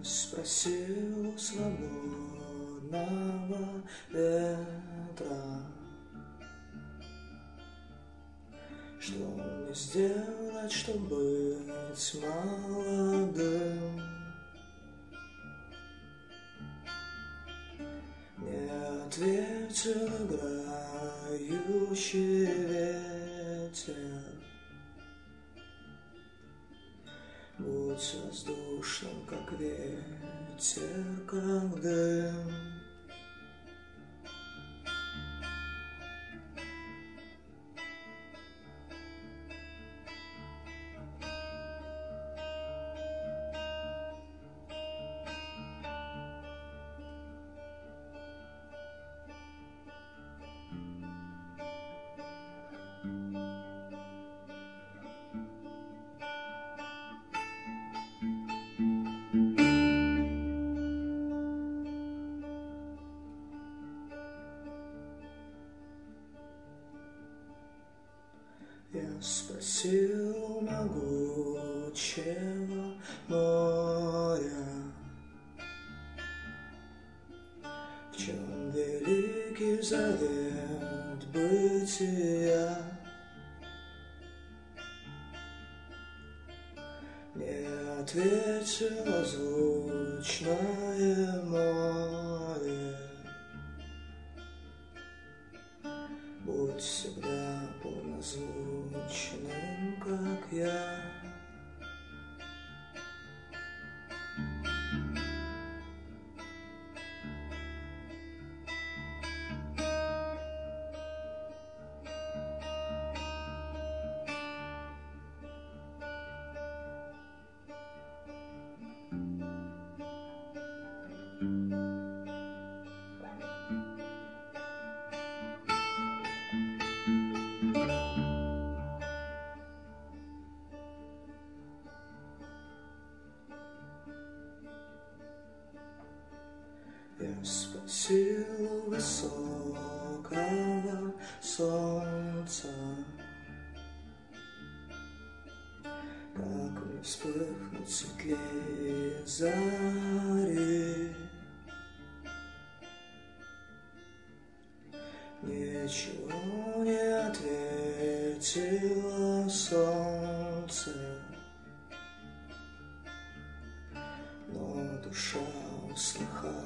Спросил свободного ветра, что мне сделать, чтобы быть молодым. Мне ответил играющий ветер: будь воздушным, как ветер, как дым. Я спросил могучего моря, в чем великий завет бытия. Мне ответило звучное море: будь всегда полнозвучным, как я. Я спросил высокого солнца, как мне вспыхнуть светлее зари. Ничего не ответило солнце, но душа услыхала